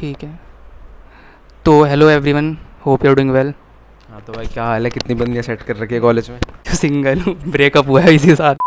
ठीक है। तो hello everyone, hope you are doing well. हाँ तो भाई क्या हाल है, कितनी बंदियाँ सेट कर रखी है कॉलेज में? सिंगल हूँ, ब्रेकअप हुआ है इसी साथ।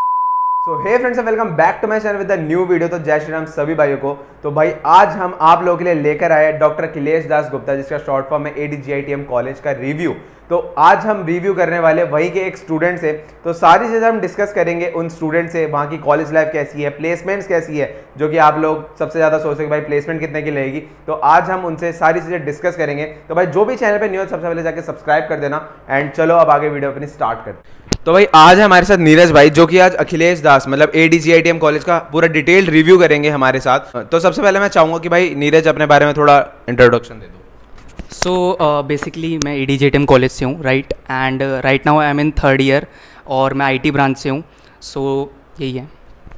So hey friends, welcome back to my channel with a new video. तो जय श्री राम सभी भाइयों को। तो भाई आज हम आप लोगों के लिए लेकर आए डॉक्टर अखिलेश दास गुप्ता, जिसका शॉर्ट फॉर्म है ADGITM कॉलेज का रिव्यू। तो आज हम रिव्यू करने वाले वहीं के एक स्टूडेंट से। तो सारी चीज़ें हम डिस्कस करेंगे उन स्टूडेंट से, वहाँ की कॉलेज लाइफ कैसी है, प्लेसमेंट्स कैसी है, जो कि आप लोग सबसे ज़्यादा सोचते हैं भाई प्लेसमेंट कितने की लगेगी। तो आज हम उनसे सारी चीज़ें डिस्कस करेंगे। तो भाई जो भी चैनल पे न्यू है सबसे पहले जाके सब्सक्राइब कर देना। एंड चलो अब आगे वीडियो अपनी स्टार्ट करते हैं। तो भाई आज हमारे साथ नीरज भाई, जो कि आज अखिलेश दास मतलब ADGITM कॉलेज का पूरा डिटेल्ड रिव्यू करेंगे हमारे साथ। तो सबसे पहले मैं चाहूँगा कि भाई नीरज अपने बारे में थोड़ा इंट्रोडक्शन दे दो। सो बेसिकली मैं ADGITM कॉलेज से हूँ, right, and right now I am in 3rd year और मैं IT ब्रांच से हूँ। सो यही है।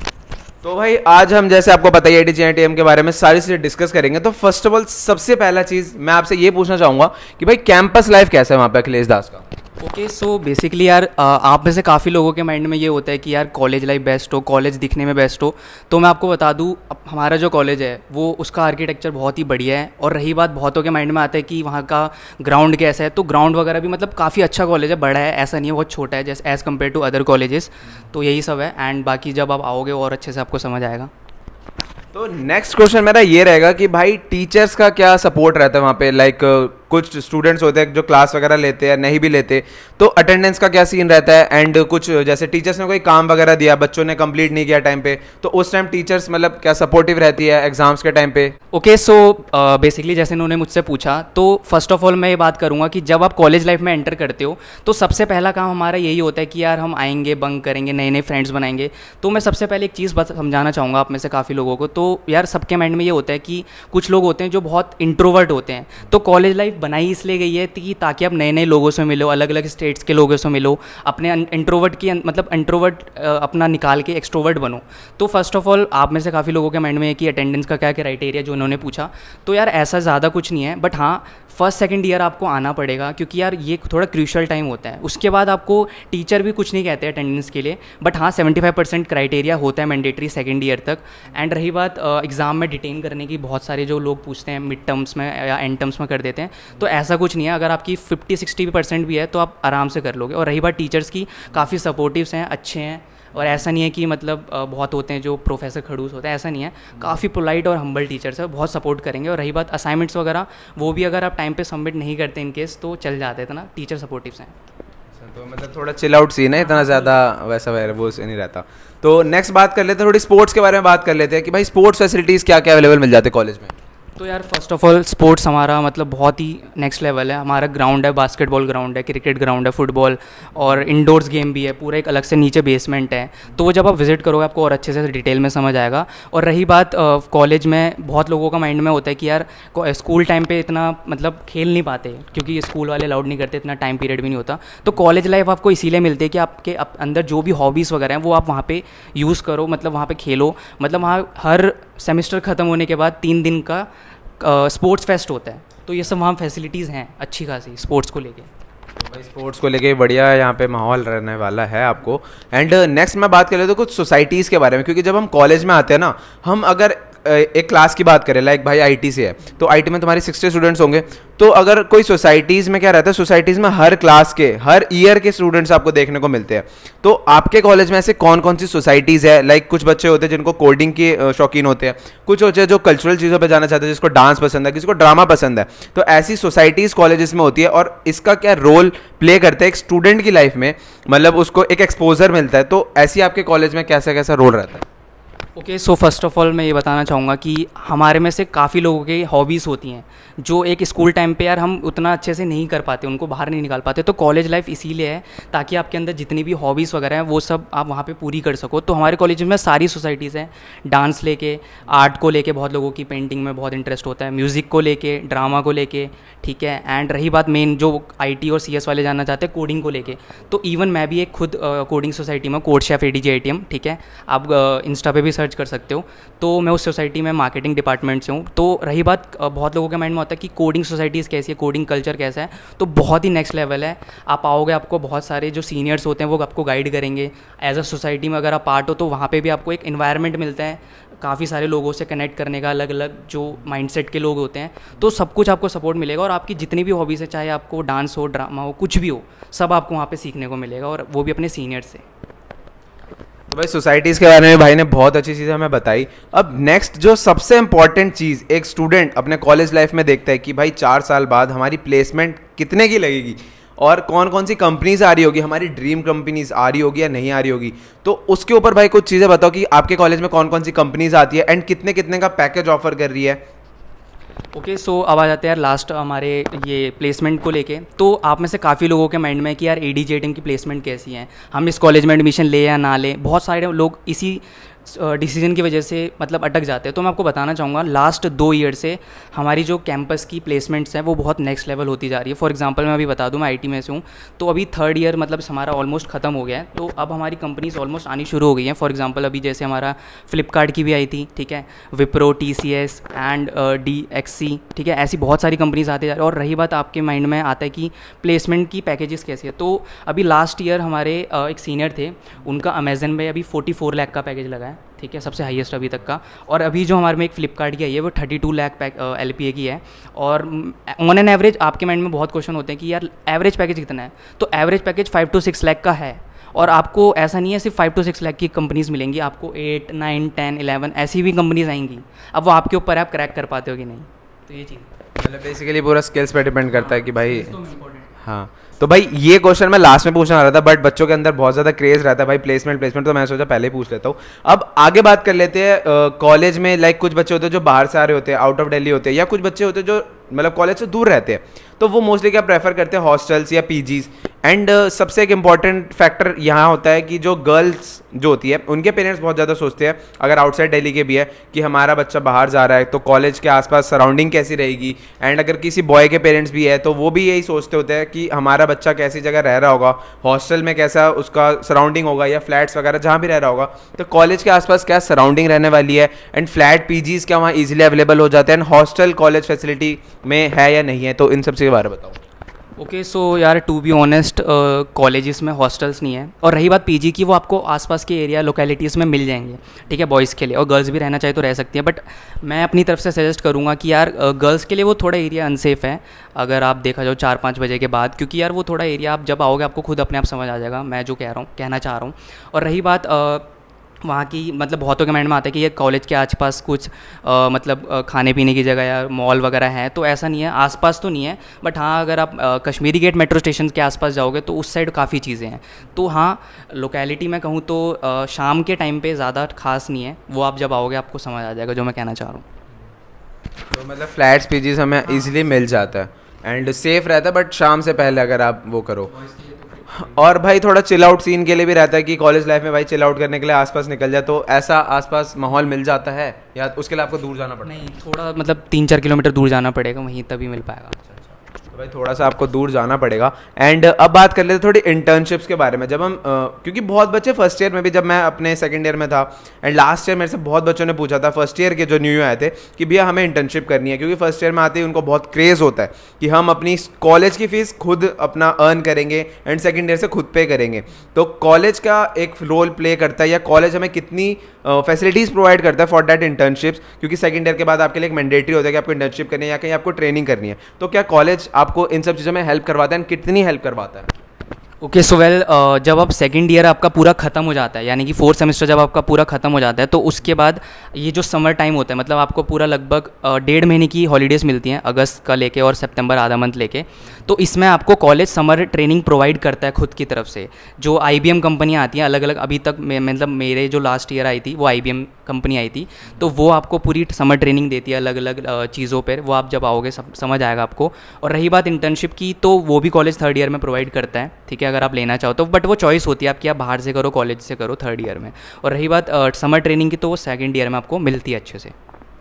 तो भाई आज हम जैसे आपको पता है ADGITM के बारे में सारी चीज़ें डिस्कस करेंगे। तो फर्स्ट ऑफ ऑल सबसे पहला चीज़ मैं आपसे ये पूछना चाहूँगा कि भाई कैंपस लाइफ कैसा है वहाँ पे अखिलेश दास का? ओके, सो बेसिकली यार आप में से काफ़ी लोगों के माइंड में ये होता है कि यार कॉलेज लाइफ बेस्ट हो, कॉलेज दिखने में बेस्ट हो। तो मैं आपको बता दूं, हमारा जो कॉलेज है वो उसका आर्किटेक्चर बहुत ही बढ़िया है। और रही बात बहुतों के माइंड में आता है कि वहाँ का ग्राउंड कैसा है, तो ग्राउंड वगैरह भी मतलब काफ़ी अच्छा कॉलेज है, बड़ा है, ऐसा नहीं है बहुत छोटा है जैसे as compare to other colleges. तो यही सब है। एंड बाकी जब आप आओगे और अच्छे से आपको समझ आएगा। तो नेक्स्ट क्वेश्चन मेरा ये रहेगा कि भाई टीचर्स का क्या सपोर्ट रहता है वहाँ पे? लाइक कुछ स्टूडेंट्स होते हैं जो क्लास वगैरह लेते हैं, नहीं भी लेते, तो अटेंडेंस का क्या सीन रहता है? एंड कुछ जैसे टीचर्स ने कोई काम वगैरह दिया, बच्चों ने कंप्लीट नहीं किया टाइम पे, तो उस टाइम टीचर्स मतलब क्या सपोर्टिव रहती है एग्जाम्स के टाइम पे? ओके, सो बेसिकली जैसे इन्होंने मुझसे पूछा, तो फर्स्ट ऑफ ऑल मैं ये बात करूँगा कि जब आप कॉलेज लाइफ में एंटर करते हो तो सबसे पहला काम हमारा यही होता है कि यार हम आएंगे, बंक करेंगे, नए नए फ्रेंड्स बनाएंगे। तो मैं सबसे पहले एक चीज़ समझाना चाहूँगा आप में से काफ़ी लोगों को। तो यार सबके माइंड में ये होता है कि कुछ लोग होते हैं जो बहुत इंट्रोवर्ट होते हैं। तो कॉलेज लाइफ बनाई इसलिए गई है कि ताकि आप नए नए लोगों से मिलो, अलग अलग स्टेट्स के लोगों से मिलो, अपने इंट्रोवर्ट की मतलब इंट्रोवर्ट अपना निकाल के एक्सट्रोवर्ट बनो। तो फर्स्ट ऑफ ऑल आप में से काफ़ी लोगों के माइंड में है कि अटेंडेंस का क्या क्राइटेरिया, जो उन्होंने पूछा। तो यार ऐसा ज़्यादा कुछ नहीं है, बट हाँ फर्स्ट सेकंड ईयर आपको आना पड़ेगा, क्योंकि यार ये थोड़ा क्रूशियल टाइम होता है। उसके बाद आपको टीचर भी कुछ नहीं कहते अटेंडेंस के लिए, बट हाँ 75% क्राइटेरिया होता है मैंडेटरी सेकंड ईयर तक। एंड रही बात एग्ज़ाम में डिटेन करने की, बहुत सारे जो लोग पूछते हैं मिड टर्म्स में या एंड टर्म्स में कर देते हैं, तो ऐसा कुछ नहीं है। अगर आपकी 50-60% भी है तो आप आराम से कर लोगे। और रही बात टीचर्स की, काफ़ी सपोर्टिव्स हैं, अच्छे हैं। और ऐसा नहीं है कि मतलब बहुत होते हैं जो प्रोफेसर खड़ूस होते हैं, ऐसा नहीं है। काफ़ी पोलाइट और हम्बल टीचर्स है, बहुत सपोर्ट करेंगे। और रही बात असाइनमेंट्स वगैरह, वो भी अगर आप टाइम पे सबमिट नहीं करते इन केस तो चल जाते थे ना, टीचर सपोर्टिव्स हैं। तो मतलब थोड़ा चिल आउट सीन है, इतना ज़्यादा वैसा वो नहीं रहता। तो नेक्स्ट बात कर लेते हैं, थोड़ी स्पोर्ट्स के बारे में बात कर लेते हैं कि भाई स्पोर्ट्स फैसिलिटीज़ क्या क्या अवेलेबल मिल जाते हैं कॉलेज में? तो यार फर्स्ट ऑफ ऑल स्पोर्ट्स हमारा मतलब बहुत ही नेक्स्ट लेवल है। हमारा ग्राउंड है, बास्केटबॉल ग्राउंड है, क्रिकेट ग्राउंड है, फुटबॉल और इंडोर्स गेम भी है, पूरा एक अलग से नीचे बेसमेंट है। तो जब आप विजिट करोगे आपको और अच्छे से डिटेल में समझ आएगा। और रही बात कॉलेज में, बहुत लोगों का माइंड में होता है कि यार स्कूल टाइम पे इतना मतलब खेल नहीं पाते, क्योंकि स्कूल वाले अलाउड नहीं करते, इतना टाइम पीरियड भी नहीं होता। तो कॉलेज लाइफ आपको इसीलिए मिलती है कि आपके अंदर जो भी हॉबीज़ वगैरह हैं वो आप वहाँ पे यूज़ करो, मतलब वहाँ पे खेलो। मतलब वहाँ हर सेमेस्टर ख़त्म होने के बाद 3 दिन का स्पोर्ट्स फेस्ट होता है। तो ये सब वहाँ फैसिलिटीज़ हैं अच्छी खासी स्पोर्ट्स को लेके। तो भाई स्पोर्ट्स को लेके बढ़िया यहाँ पे माहौल रहने वाला है आपको। एंड नेक्स्ट मैं बात कर लेता हूँ कुछ सोसाइटीज़ के बारे में, क्योंकि जब हम कॉलेज में आते हैं ना, हम अगर एक क्लास की बात करें, लाइक भाई IT से है तो IT में तुम्हारी 60 स्टूडेंट्स होंगे। तो अगर कोई सोसाइटीज़ में क्या रहता है, सोसाइटीज़ में हर क्लास के, हर ईयर के स्टूडेंट्स आपको देखने को मिलते हैं। तो आपके कॉलेज में ऐसे कौन कौन सी सोसाइटीज़ है? लाइक कुछ बच्चे होते हैं जिनको कोडिंग के शौकीन होते हैं, कुछ होते हैं जो कल्चरल चीज़ों पर जाना चाहते हैं, जिसको डांस पसंद है, किसी को ड्रामा पसंद है। तो ऐसी सोसाइटीज़ कॉलेजेस में होती है, और इसका क्या रोल प्ले करता है एक स्टूडेंट की लाइफ में, मतलब उसको एक एक्सपोजर मिलता है। तो ऐसी आपके कॉलेज में कैसा कैसा रोल रहता है? Okay, so first of all मैं ये बताना चाहूँगा कि हमारे में से काफ़ी लोगों की हॉबीज़ होती हैं जो एक स्कूल टाइम पे यार हम उतना अच्छे से नहीं कर पाते, उनको बाहर नहीं निकाल पाते। तो कॉलेज लाइफ इसीलिए है ताकि आपके अंदर जितनी भी हॉबीज़ वगैरह हैं वो सब आप वहाँ पे पूरी कर सको। तो हमारे कॉलेज में सारी सोसाइटीज़ हैं, डांस लेके, आर्ट को लेके, बहुत लोगों की पेंटिंग में बहुत इंटरेस्ट होता है, म्यूज़िक को लेके, ड्रामा को लेके, ठीक है। एंड रही बात मेन जो IT और CS वाले जानना चाहते हैं, कोडिंग को लेके, तो इवन मैं भी एक खुद कोडिंग सोसाइटी में, कोड शेफ ADGITM, ठीक है। आप इंस्टा पे भी सर्च सर्च कर सकते हो। तो मैं उस सोसाइटी में मार्केटिंग डिपार्टमेंट से हूँ। तो रही बात बहुत लोगों के माइंड में होता है कि कोडिंग सोसाइटीज़ कैसी है, कोडिंग कल्चर कैसा है, तो बहुत ही नेक्स्ट लेवल है। आप आओगे, आपको बहुत सारे जो सीनियर्स होते हैं वो आपको गाइड करेंगे। एज अ सोसाइटी में अगर आप पार्ट हो तो वहाँ पे भी आपको एक इन्वायरमेंट मिलता है, काफ़ी सारे लोगों से कनेक्ट करने का, अलग अलग जो माइंडसेट के लोग होते हैं, तो सब कुछ आपको सपोर्ट मिलेगा। और आपकी जितनी भी हॉबीज़ है, चाहे आपको डांस हो, ड्रामा हो, कुछ भी हो, सब आपको वहाँ पे सीखने को मिलेगा, और वो भी अपने सीनियर से। तो भाई सोसाइटीज़ के बारे में भाई ने बहुत अच्छी चीज़ें हमें बताई। अब नेक्स्ट जो सबसे इंपॉर्टेंट चीज़ एक स्टूडेंट अपने कॉलेज लाइफ में देखता है कि भाई 4 साल बाद हमारी प्लेसमेंट कितने की लगेगी और कौन कौन सी कंपनीज आ रही होगी, हमारी ड्रीम कंपनीज आ रही होगी या नहीं आ रही होगी। तो उसके ऊपर भाई कुछ चीज़ें बताओ कि आपके कॉलेज में कौन कौन सी कंपनीज आती है एंड कितने कितने का पैकेज ऑफर कर रही है। ओके, सो अब आ जाते हैं यार लास्ट हमारे ये प्लेसमेंट को लेके। तो आप में से काफ़ी लोगों के माइंड में है कि यार ADJITM की प्लेसमेंट कैसी है, हम इस कॉलेज में एडमिशन ले या ना ले। बहुत सारे लोग इसी डिसीजन की वजह से मतलब अटक जाते हैं। तो मैं आपको बताना चाहूँगा, लास्ट 2 ईयर से हमारी जो कैंपस की प्लेसमेंट्स हैं वो बहुत नेक्स्ट लेवल होती जा रही है। फॉर एग्जांपल मैं अभी बता दूँ, मैं IT में से हूँ, तो अभी 3rd ईयर मतलब हमारा ऑलमोस्ट ख़त्म हो गया है। तो अब हमारी कंपनीज ऑलमोस्ट आनी शुरू हो गई हैं। फॉर एग्जांपल अभी जैसे हमारा फ्लिपकार्ट की भी आई थी, ठीक है, विप्रो, TCS एंड DXC, ठीक है, ऐसी बहुत सारी कंपनीज आती जा रही है। और रही बात आपके माइंड में आता है कि प्लेसमेंट की पैकेजेस कैसी है, तो अभी लास्ट ईयर हमारे एक सीनियर थे, उनका अमेजन में अभी 44 लाख का पैकेज लगा है, ठीक है, सबसे हाईएस्ट अभी तक का। और अभी जो हमारे में एक फ्लिपकार्ट की आई है वो 32 लाख LPA की है। और ऑन एन एवरेज आपके माइंड में बहुत क्वेश्चन होते हैं कि यार एवरेज पैकेज कितना है, तो एवरेज पैकेज 5 to 6 लाख का है। और आपको ऐसा नहीं है सिर्फ 5 to 6 लाख की कंपनीज मिलेंगी, आपको 8, 9, 10, 11 ऐसी भी कंपनीज आएंगी। अब वो आपके ऊपर है, आप क्रैक कर पाते हो कि नहीं। तो ये चीज़ मतलब बेसिकली पूरा स्किल्स पे डिपेंड करता है कि भाई। हाँ, तो भाई ये क्वेश्चन मैं लास्ट में पूछना रहा था, बट बच्चों के अंदर बहुत ज़्यादा क्रेज रहता है भाई प्लेसमेंट, तो मैं सोचा पहले ही पूछ लेता हूँ। अब आगे बात कर लेते हैं कॉलेज में। लाइक कुछ बच्चे होते हैं जो बाहर से आ रहे होते हैं, आउट ऑफ दिल्ली होते हैं, या कुछ बच्चे होते हैं जो मतलब कॉलेज से दूर रहते हैं, तो वो मोस्टली क्या प्रेफर करते हैं, हॉस्टल्स या PGs। एंड सबसे एक इम्पॉर्टेंट फैक्टर यहाँ होता है कि जो गर्ल्स जो होती है उनके पेरेंट्स बहुत ज़्यादा सोचते हैं, अगर आउटसाइड दिल्ली के भी है, कि हमारा बच्चा बाहर जा रहा है तो कॉलेज के आसपास सराउंडिंग कैसी रहेगी। एंड अगर किसी बॉय के पेरेंट्स भी है तो वो भी यही सोचते होते हैं कि हमारा बच्चा कैसी जगह रह रहा होगा, हॉस्टल में कैसा उसका सराउंडिंग होगा, या फ्लैट्स वगैरह जहाँ भी रह रहा होगा, तो कॉलेज के आसपास क्या सराउंडिंग रहने वाली है। एंड फ्लैट PGs क्या वहाँ ईजिली अवेलेबल हो जाते हैं, एंड हॉस्टल कॉलेज फैसिलिटी में है या नहीं है, तो इन सब के बारे में बताओ। ओके, सो यार टू बी ऑनेस्ट कॉलेजेस में हॉस्टल्स नहीं है। और रही बात PG की, वो आपको आसपास के एरिया लोकेलिटीज़ में मिल जाएंगे, ठीक है, बॉयज़ के लिए। और गर्ल्स भी रहना चाहे तो रह सकती है, बट मैं अपनी तरफ से सजेस्ट करूँगा कि यार गर्ल्स के लिए वो थोड़ा एरिया अनसेफ है अगर आप देखा जाओ 4-5 बजे के बाद, क्योंकि यार वो थोड़ा एरिया आप जब आओगे आपको खुद अपने आप समझ आ जाएगा मैं जो कहना चाह रहा हूँ। और रही बात वहाँ की, मतलब बहुतों के माइंड में आता है कि ये कॉलेज के आसपास कुछ खाने पीने की जगह या मॉल वगैरह है, तो ऐसा नहीं है, आसपास तो नहीं है। बट हाँ, अगर आप कश्मीरी गेट मेट्रो स्टेशन के आसपास जाओगे तो उस साइड काफ़ी चीज़ें हैं। तो हाँ, लोकेलिटी में कहूँ तो शाम के टाइम पे ज़्यादा खास नहीं है, वो आप जब आओगे आपको समझ आ जाएगा जो मैं कहना चाह रहा हूँ। तो मतलब फ्लैट्स PGs हमें ईजिली मिल जाता है एंड सेफ रहता है, बट शाम से पहले अगर आप वो करो। और भाई थोड़ा चिल आउट सीन के लिए भी रहता है कि कॉलेज लाइफ में भाई चिल आउट करने के लिए आसपास निकल जाए, तो ऐसा आसपास माहौल मिल जाता है या उसके लिए आपको दूर जाना पड़ता है? नहीं, थोड़ा मतलब 3-4 किलोमीटर दूर जाना पड़ेगा, वहीं तभी मिल पाएगा। तो भाई थोड़ा सा आपको दूर जाना पड़ेगा। एंड अब बात कर लेते हैं थोड़ी इंटर्नशिप्स के बारे में। जब हम क्योंकि बहुत बच्चे फर्स्ट ईयर में भी, जब मैं अपने सेकंड ईयर में था एंड लास्ट ईयर मेरे से बहुत बच्चों ने पूछा था, फर्स्ट ईयर के जो न्यू आए थे, कि भैया हमें इंटर्नशिप करनी है, क्योंकि फर्स्ट ईयर में आते ही उनको बहुत क्रेज़ होता है कि हम अपनी कॉलेज की फ़ीस खुद अपना अर्न करेंगे एंड सेकेंड ईयर से खुद पे करेंगे। तो कॉलेज का एक रोल प्ले करता है, या कॉलेज हमें कितनी फैसिलिटीज़ प्रोवाइड करता है फॉर दैट इंटर्नशिप्स, क्योंकि सेकंड ईयर के बाद आपके लिए एक मैंडेटरी होता है कि आपको इंटर्नशिप करनी है या कहीं आपको ट्रेनिंग करनी है। तो क्या कॉलेज आपको इन सब चीज़ों में हेल्प करवाता है, कितनी हेल्प करवाता है? ओके, सो वेल, जब आप सेकेंड ईयर आपका पूरा ख़त्म हो जाता है, यानी कि 4th सेमेस्टर जब आपका पूरा ख़त्म हो जाता है, तो उसके बाद ये जो समर टाइम होता है, मतलब आपको पूरा लगभग 1.5 महीने की हॉलीडेज़ मिलती हैं, अगस्त का लेके और सितंबर आधा मंथ लेके। तो इसमें आपको कॉलेज समर ट्रेनिंग प्रोवाइड करता है खुद की तरफ से। जो IBM कंपनियाँ आती हैं अलग अलग, अभी तक मतलब मेरे जो लास्ट ईयर आई थी वो IBM कंपनी आई थी, तो वो आपको पूरी समर ट्रेनिंग देती है अलग अलग चीज़ों पर। वो आप जब आओगे समझ आएगा आपको। और रही बात इंटर्नशिप की, तो वो भी कॉलेज 3rd ईयर में प्रोवाइड करता है, ठीक है, अगर आप लेना चाहो तो। बट वो चॉइस होती है आपकी, आप बाहर से करो, कॉलेज से करो 3rd ईयर में। और रही बात समर ट्रेनिंग की, तो वो 2nd ईयर में आपको मिलती है अच्छे से।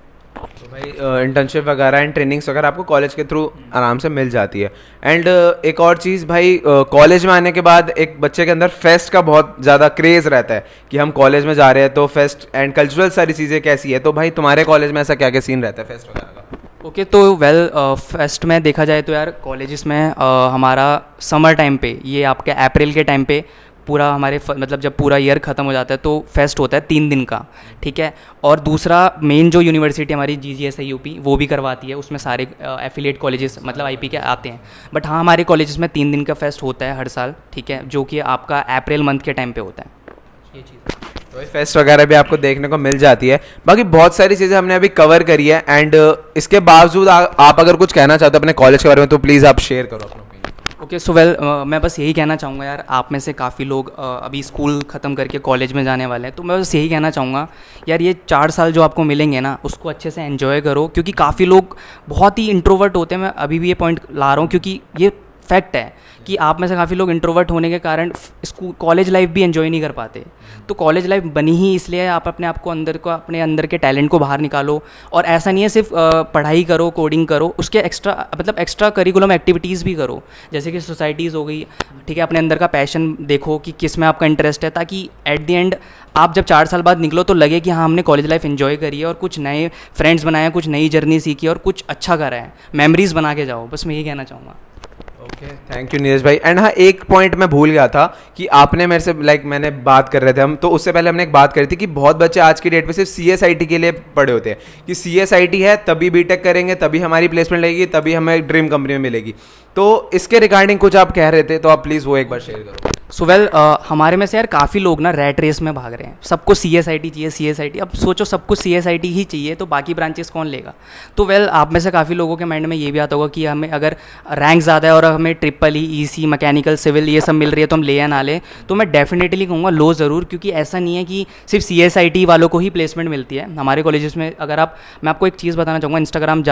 तो भाई इंटर्नशिप वगैरह एंड ट्रेनिंग्स वगैरह आपको कॉलेज के थ्रू आराम से मिल जाती है। एंड एक और चीज़ भाई, कॉलेज में आने के बाद एक बच्चे के अंदर फेस्ट का बहुत ज़्यादा क्रेज़ रहता है कि हम कॉलेज में जा रहे हैं, तो फेस्ट एंड कल्चरल सारी चीज़ें कैसी है? तो भाई तुम्हारे कॉलेज में ऐसा क्या क्या सीन रहता है फेस्ट वगैरह का? ओके तो वेल फेस्ट में देखा जाए तो यार कॉलेजेस में हमारा समर टाइम पे, ये आपके अप्रैल के टाइम पे पूरा हमारे मतलब जब पूरा ईयर ख़त्म हो जाता है तो फेस्ट होता है 3 दिन का, ठीक है। और दूसरा मेन जो यूनिवर्सिटी हमारी GGSIUP वो भी करवाती है, उसमें सारे एफिलिएट कॉलेजेस मतलब IP के आते हैं। बट हाँ हमारे कॉलेजेस में 3 दिन का फेस्ट होता है हर साल, ठीक है, जो कि आपका अप्रैल मंथ के टाइम पे होता है। ये चीज़ तो फेस्ट वगैरह भी आपको देखने को मिल जाती है। बाकी बहुत सारी चीज़ें हमने अभी कवर करी है एंड इसके बावजूद आप अगर कुछ कहना चाहते हो अपने कॉलेज के बारे में तो प्लीज़ आप शेयर करो अपना ओपिनियन। ओके सो वेल मैं बस यही कहना चाहूँगा यार, आप में से काफ़ी लोग अभी स्कूल ख़त्म करके कॉलेज में जाने वाले हैं, तो मैं बस यही कहना चाहूँगा यार ये 4 साल जो आपको मिलेंगे ना उसको अच्छे से एंजॉय करो, क्योंकि काफ़ी लोग बहुत ही इंट्रोवर्ट होते हैं। मैं अभी भी ये पॉइंट ला रहा हूँ क्योंकि ये फैक्ट है कि आप में से काफ़ी लोग इंट्रोवर्ट होने के कारण स्कूल कॉलेज लाइफ भी एंजॉय नहीं कर पाते। तो कॉलेज लाइफ बनी ही इसलिए आप अपने आप को अपने अंदर के टैलेंट को बाहर निकालो। और ऐसा नहीं है सिर्फ पढ़ाई करो, कोडिंग करो, उसके एक्स्ट्रा करिकुलम एक्टिविटीज़ भी करो, जैसे कि सोसाइटीज़ हो गई, ठीक है। अपने अंदर का पैशन देखो कि किस में आपका इंटरेस्ट है, ताकि एट द एंड आप जब 4 साल बाद निकलो तो लगे कि हाँ हमने कॉलेज लाइफ एंजॉय करी है और कुछ नए फ्रेंड्स बनाए, कुछ नई जर्नी सीखी और कुछ अच्छा करा है, मेमोरीज बना के जाओ। बस मैं यही कहना चाहूँगा। ओके थैंक यू नीरज भाई। एंड हाँ एक पॉइंट मैं भूल गया था कि आपने मेरे से मैंने बात कर रहे थे हम, तो उससे पहले हमने एक बात करी थी कि बहुत बच्चे आज की डेट पे सिर्फ CSIT के लिए पढ़े होते हैं कि CSIT है तभी बीटेक करेंगे, तभी हमारी प्लेसमेंट लगेगी, तभी हमें ड्रीम कंपनी में मिलेगी। तो इसके रिगार्डिंग कुछ आप कह रहे थे तो आप प्लीज़ वो एक बार शेयर करो। सो वेल हमारे में से यार काफ़ी लोग ना रैट रेस में भाग रहे हैं, सबको CSIT चाहिए CSIT। अब सोचो सबको CSIT ही चाहिए तो बाकी ब्रांचेस कौन लेगा? तो वेल आप में से काफ़ी लोगों के माइंड में ये भी आता होगा कि हमें अगर रैंक ज़्यादा है और हमें ट्रिपल EC मैकेनिकल सिविल ये सब मिल रही है तो हम ले या ना लें। तो मैं डेफिनेटली कहूँगा लो ज़रूर, क्योंकि ऐसा नहीं है कि सिर्फ CSIT वालों को ही प्लेसमेंट मिलती है हमारे कॉलेजेस में। अगर मैं आपको एक चीज़ बताना चाहूँगा,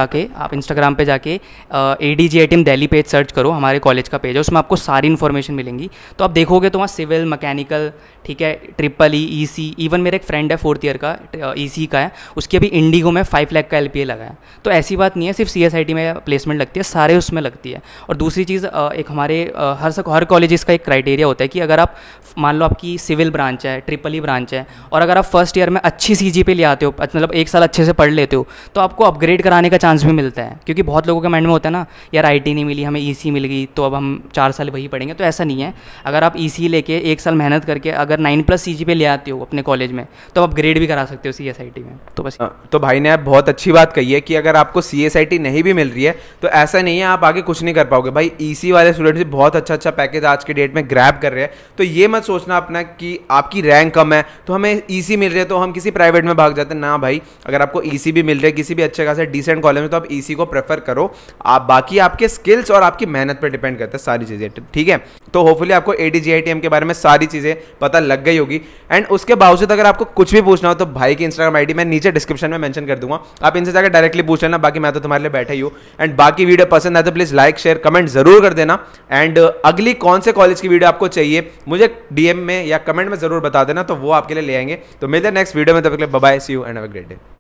आप इंस्टाग्राम पर जाके ADGITM दिल्ली पेज सर्च करो, हमारे कॉलेज का पेज है, उसमें आपको सारी इन्फॉर्मेशन मिलेंगी। तो आप देखोगे तो वहाँ सिविल, मैकेनिकल, ठीक है, ट्रिपल EC, इवन मेरे एक फ्रेंड है 4th ईयर का EC का है, उसकी अभी इंडिगो में 5 लाख का LPA लगा है। तो ऐसी बात नहीं है सिर्फ CSIT में प्लेसमेंट लगती है, सारे उसमें लगती है। और दूसरी चीज़ एक हमारे हर कॉलेजेस का एक क्राइटेरिया होता है कि अगर आप मान लो आपकी सिविल ब्रांच है, ट्रिपल E ब्रांच है, और अगर आप फर्स्ट ईयर में अच्छी CGPA ले आते हो, मतलब 1 साल अच्छे से पढ़ लेते हो, तो आपको अपग्रेड कराने का चांस भी मिलता है। क्योंकि बहुत लोगों के माइंड में होता है ना यार IT नहीं मिली, हमें EC मिल गई तो अब हम 4 साल वही पढ़ेंगे। तो ऐसा नहीं है, अगर आप EC लेके 1 साल मेहनत करके अगर 9+ CGPA ले आते हो अपने कॉलेज में तो आप अपग्रेड भी करा सकते हो CSIT में। तो बस तो भाई ने आप बहुत अच्छी बात कही है कि अगर आपको CSIT नहीं भी मिल रही है तो ऐसा नहीं है आप आगे कुछ नहीं कर पाओगे। भाई EC वाले स्टूडेंट्स भी बहुत अच्छा पैकेज आज के डेट में ग्रैब कर रहे हैं। तो ये मत सोचना अपना कि आपकी रैंक कम है तो हमें EC मिल रही है तो हम किसी प्राइवेट में भाग जाते हैं ना भाई। अगर आपको EC भी मिल रही है किसी भी अच्छे खासे डिसेंट कॉलेज में तो आप EC को प्रेफर करो। आप बाकी आपके स्किल्स और आपकी मेहनत पर डिपेंड करता है सारी चीज़ें, ठीक है। तो होपफुली आपको ADGITM के बारे में सारी चीज़ें पता लग गई होगी। एंड उसके बावजूद अगर आपको कुछ भी पूछना हो तो भाई की Instagram ID मैं नीचे डिस्क्रिप्शन में मेंशन कर दूंगा, आप इनसे जाकर डायरेक्टली पूछ लेना। बाकी मैं तो तुम्हारे लिए बैठा ही हूँ। एंड बाकी वीडियो पसंद आए तो प्लीज़ लाइक शेयर कमेंट जरूर कर देना। एंड अगली कौन से कॉलेज की वीडियो आपको चाहिए मुझे DM में या कमेंट में जरूर बता देना, तो वो आपके लिए ले आएंगे। तो मिलते हैं नेक्स्ट वीडियो में, तब तक के लिए bye bye, see you and have a great day.